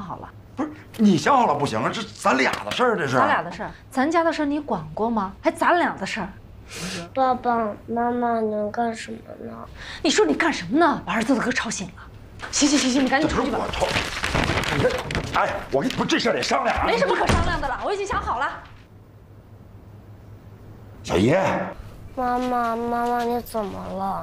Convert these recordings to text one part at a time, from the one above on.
好了。 不是你想好了不行啊，这咱俩的事儿，这是。 咱俩的事儿，咱家的事儿你管过吗？还咱俩的事儿。 爸爸妈妈，你们干什么呢？ 你说你干什么呢？把儿子都给吵醒了。行，你赶紧出去吧。 我吵，你这，哎，我跟你不是这事儿得商量啊。 没什么可商量的了，我已经想好了。 小姨， 妈妈，你怎么了？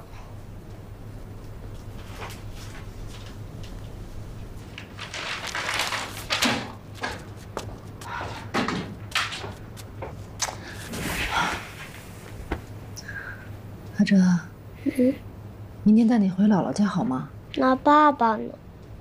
阿哲，明天带你回姥姥家好吗？ 那爸爸呢？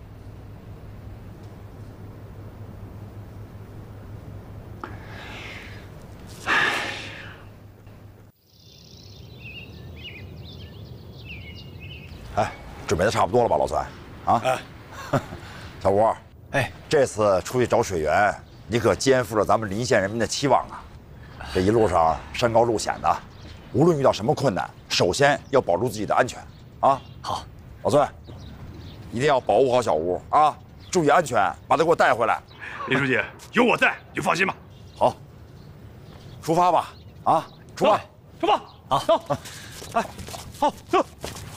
哎，准备的差不多了吧，老三？啊？哎，小吴，哎，这次出去找水源，你可肩负着咱们临县人民的期望啊！这一路上山高路险的，无论遇到什么困难，首先要保住自己的安全啊！ 好， 老孙，一定要保护好小吴啊！注意安全，把他给我带回来。 林书记，有我在，你放心吧。 好，出发吧！啊，出发！ 出发！好，走。哎，好，走。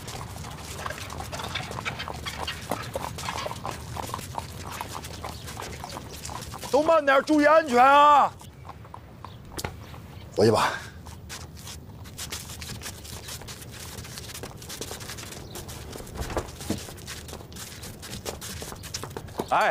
都慢点，注意安全啊！回去吧。哎，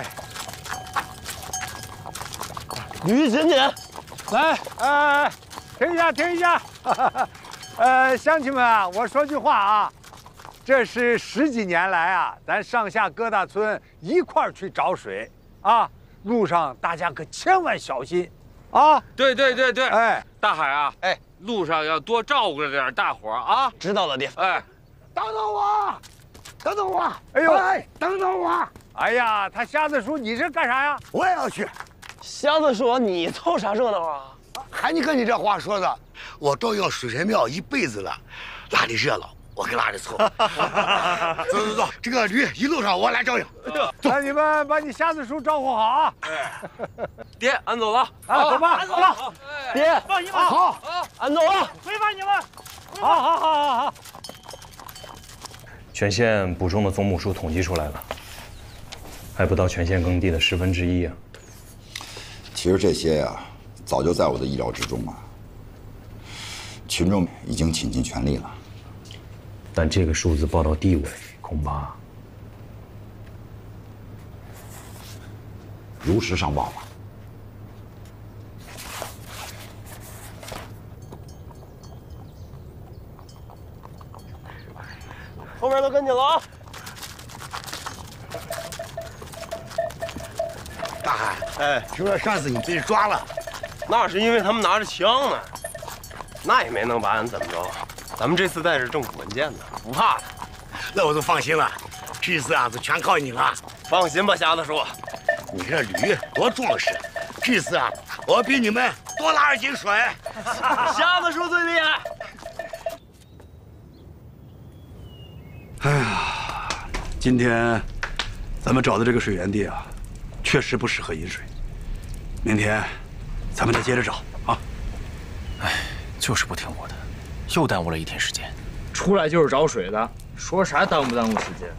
驴紧紧， 来，停一下，乡亲们啊，我说句话啊，这是10几年来啊，咱上下各大村一块儿去找水啊，路上大家可千万小心啊！ 对， 哎， 大海啊， 哎， 路上要多照顾着点大伙儿啊！ 知道了，爹。 哎， 等等我！哎呦，等等我！哎呀，他瞎子叔，你这干啥呀？ 我也要去。 瞎子说：“你凑啥热闹啊？ 还你跟你这话说的，我照耀水神庙一辈子了，拉的热闹，我跟拉的凑。走，这个驴一路上我来照应。 那你们把你瞎子叔照顾好啊！ 爹，俺走了。 啊，走吧，走吧。 爹， 放心吧。好， 俺走了。 回吧你们。好。 全县补种的总亩数统计出来了，还不到全县耕地的1/10啊。 其实这些呀，早就在我的意料之中了。群众已经倾尽全力了， 但这个数字报到地委，恐怕如实上报了。 后面都跟紧了啊！ 大海，哎，听说上次你被抓了， 那是因为他们拿着枪呢，那也没能把俺怎么着。咱们这次带着政府文件呢，不怕的。 那我就放心了。这次啊，就全靠你了。 放心吧，瞎子叔， 你这驴多壮实，这次啊，我比你们多拉2斤水。 瞎子叔最厉害。 哎呀，今天咱们找的这个水源地啊，确实不适合饮水。明天咱们再接着找啊。 哎，就是不听我的，又耽误了1天时间。 出来就是找水的，说啥耽误不耽误时间？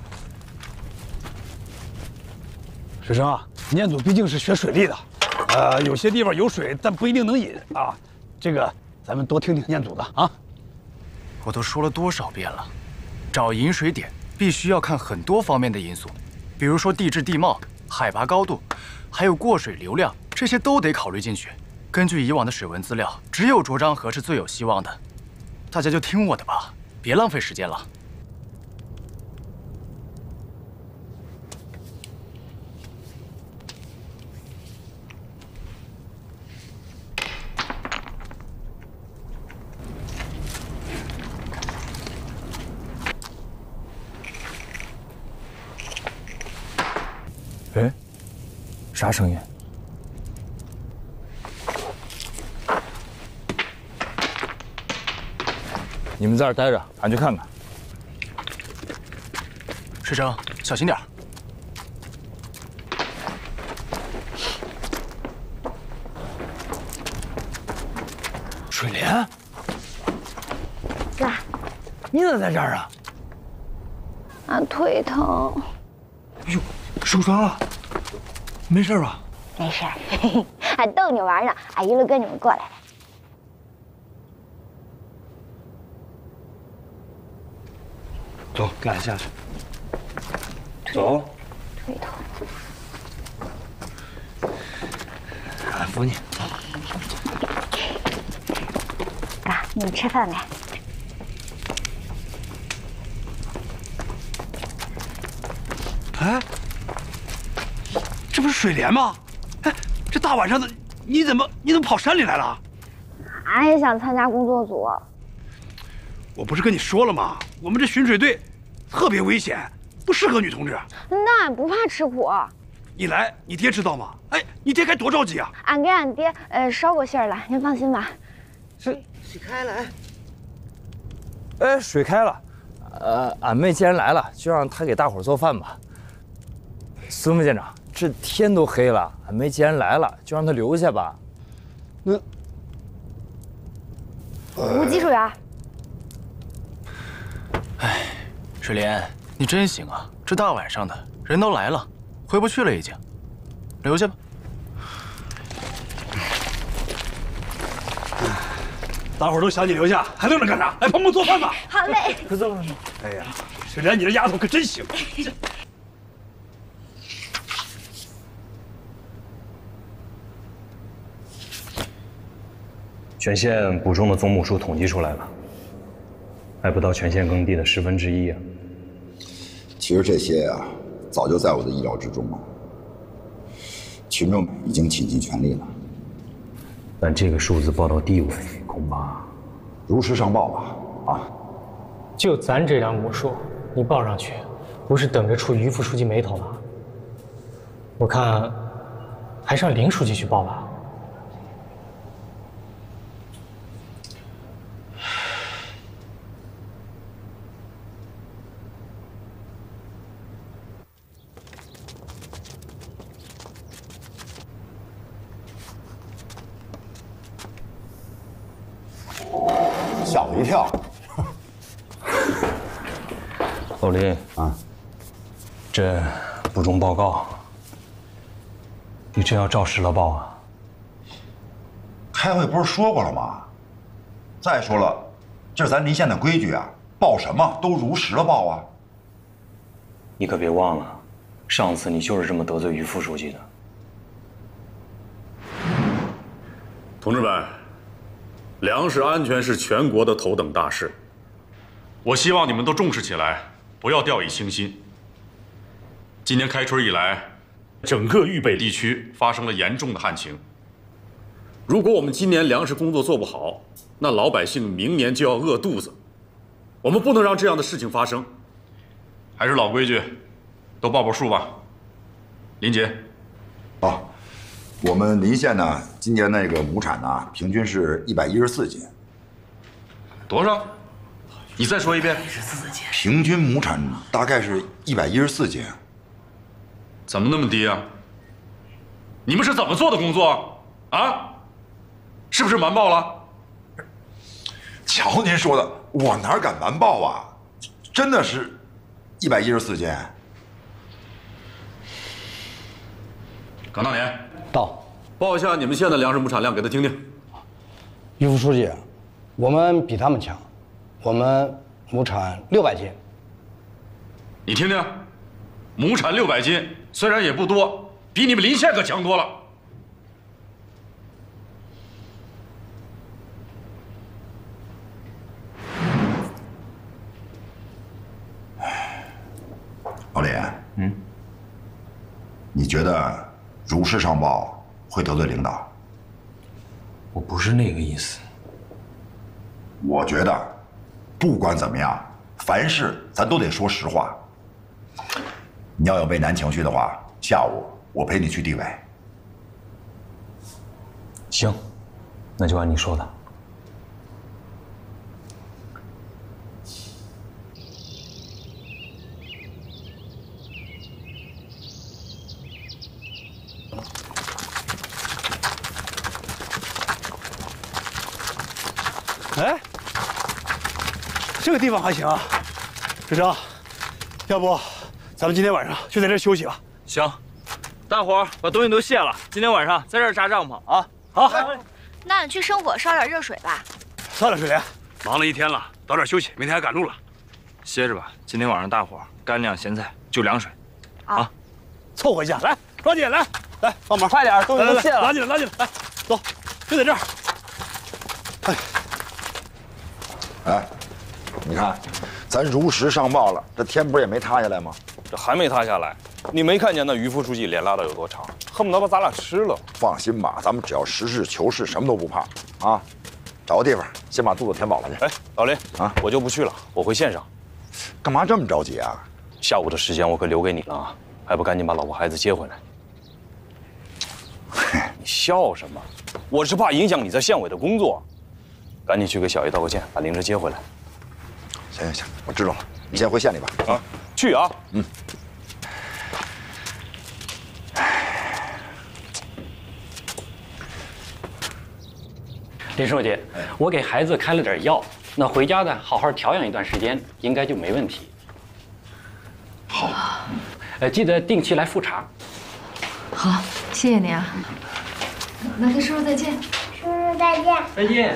水生啊，念祖毕竟是学水利的，有些地方有水，但不一定能饮啊。这个咱们多听听念祖的啊。 我都说了多少遍了，找饮水点必须要看很多方面的因素，比如说地质地貌、海拔高度，还有过水流量，这些都得考虑进去。根据以往的水文资料，只有卓漳河是最有希望的。大家就听我的吧，别浪费时间了。哎，啥声音？ 你们在这儿待着，俺去看看。 水生，小心点儿。 水莲， 哥， 你咋在这儿啊？ 俺腿疼。 哎呦，受伤了？没事吧？ 没事，还逗你玩呢。俺一路跟你们过来的。 走，跟俺下去。走。 腿疼。 俺扶你。 哥，你们吃饭没？ 哎，这不是水莲吗？哎，这大晚上的，你怎么跑山里来了？ 俺也想参加工作组。 我不是跟你说了吗？我们这巡水队特别危险，不适合女同志。 那俺不怕吃苦。 你来，你爹知道吗？哎，你爹该多着急啊！ 俺给俺爹捎过信儿了，您放心吧。 水开了，哎，水开了。俺妹既然来了，就让她给大伙儿做饭吧。孙副舰长，这天都黑了，俺妹既然来了，就让她留下吧。那吴技术员。 哎，水莲，你真行啊！这大晚上的，人都来了，回不去了已经，留下吧。 大伙儿都想你留下，还愣着干啥？来帮忙做饭吧。 好嘞。 快走。 哎呀，水莲，你这丫头可真行。 全县捕中的总母数统计出来了，还不到全县耕地的1/10啊。 其实这些啊，早就在我的意料之中了。群众已经倾尽全力了， 但这个数字报到地委，恐怕如实上报吧。啊， 就咱这辆母数，你报上去，不是等着触于副书记眉头了？我看，还是让林书记去报吧。 吓我一跳。 老林啊，这捕中报告，你真要照实了报啊？ 开会不是说过了吗？再说了，这是咱临县的规矩啊，报什么都如实了报啊。 你可别忘了，上次你就是这么得罪于副书记的。 同志们，粮食安全是全国的头等大事，我希望你们都重视起来，不要掉以轻心。今年开春以来，整个豫北地区发生了严重的旱情。如果我们今年粮食工作做不好，那老百姓明年就要饿肚子。我们不能让这样的事情发生。还是老规矩，都报数吧。林杰， 啊，我们临县呢，今年那个亩产呢，平均是114斤。 多少？你再说一遍。 114斤。平均亩产大概是114斤。 怎么那么低啊？你们是怎么做的工作啊？是不是瞒报了？ 瞧您说的，我哪敢瞒报啊？真的是114斤。 耿大年到， 报一下你们县的粮食亩产量给他听听。 于副书记，我们比他们强，我们亩产600斤。 你听听，亩产600斤，虽然也不多，比你们临县可强多了。 老李，你觉得如实上报会得罪领导？ 我不是那个意思。 我觉得，不管怎么样，凡事咱都得说实话。你要有为难情绪的话，下午我陪你去地委。 行，那就按你说的。 哎，这个地方还行啊，志成，要不咱们今天晚上就在这儿休息吧？ 行，大伙儿把东西都卸了，今天晚上在这儿扎帐篷啊！ 好， 那你去生火烧点热水吧。 算了，水莲，忙了一天了，早点休息，明天还赶路了。 歇着吧，今天晚上大伙儿干粮、咸菜就凉水， 啊， 凑合一下，来，抓紧，来，帮忙， 快点，东西都卸了， 拉进来，来，走，就在这儿。 哎，你看，咱如实上报了，这天不是也没塌下来吗？ 这还没塌下来，你没看见那于副书记脸拉的有多长，恨不得把咱俩吃了。 放心吧，咱们只要实事求是，什么都不怕啊！找个地方，先把肚子填饱了去。 哎，老林啊，我就不去了，我回县上。 干嘛这么着急啊？ 下午的时间我可留给你了啊，还不赶紧把老婆孩子接回来？你笑什么？我是怕影响你在县委的工作。赶紧去给小姨道个歉，把林哲接回来。 行，我知道了，你先回县里吧。 啊，去啊。 嗯。 林书记，我给孩子开了点药，那回家呢，好好调养一段时间，应该就没问题。 好。 记得定期来复查。 好，谢谢你啊。那跟叔叔再见。 叔叔再见。 再见。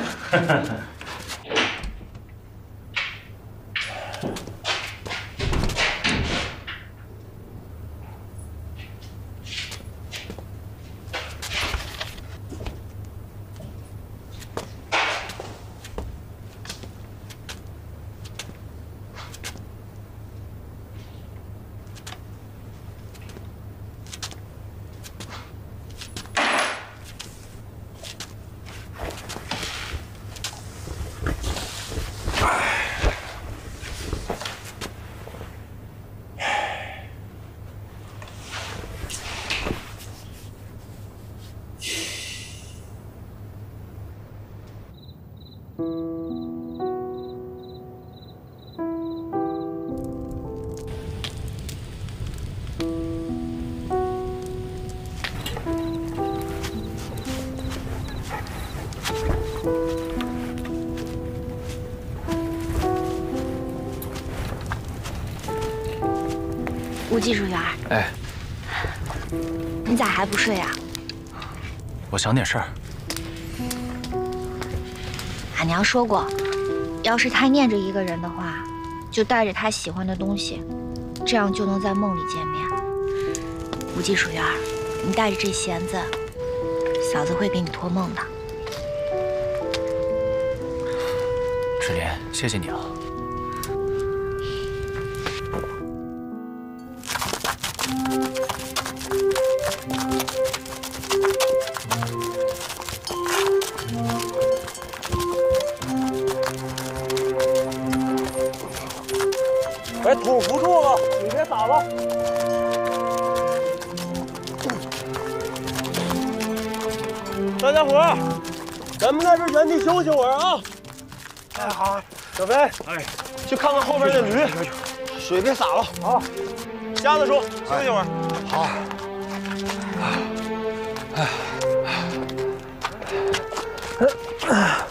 吴技术员， 哎， 你咋还不睡呀？ 我想点事儿。 俺娘说过，要是他念着一个人的话，就带着他喜欢的东西，这样就能在梦里见面。吴技术员，你带着这弦子，嫂子会给你托梦的。 志莲，谢谢你啊。 哎，土扶住了，你别洒了。 大家伙儿，咱们在这原地休息会儿啊。 哎，好， 小飞，哎，去看看后边那驴，水别洒了。好，瞎子叔，休息会儿。 好。哎。